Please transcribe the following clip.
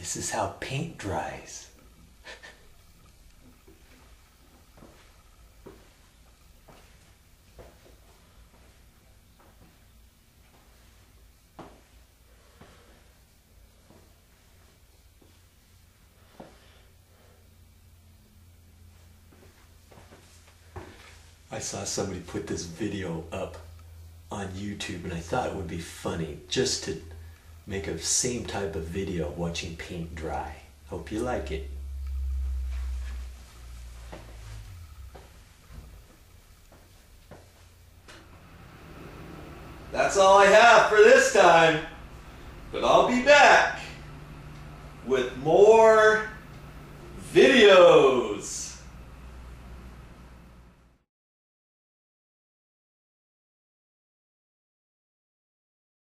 This is how paint dries. I saw somebody put this video up on YouTube and I thought it would be funny just to make a same type of video watching paint dry. Hope you like it. That's all I have for this time, but I'll be back.